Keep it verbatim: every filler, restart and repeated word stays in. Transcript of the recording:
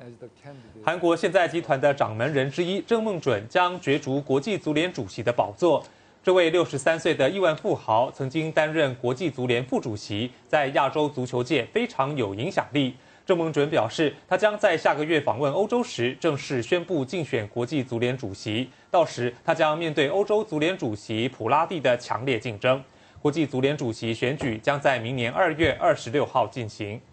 韩国现在集团的掌门人之一郑孟准将角逐国际足联主席的宝座。这位六十三岁的亿万富豪曾经担任国际足联副主席，在亚洲足球界非常有影响力。郑孟准表示，他将在下个月访问欧洲时正式宣布竞选国际足联主席，到时他将面对欧洲足联主席普拉蒂的强烈竞争。国际足联主席选举将在明年二月二十六号进行。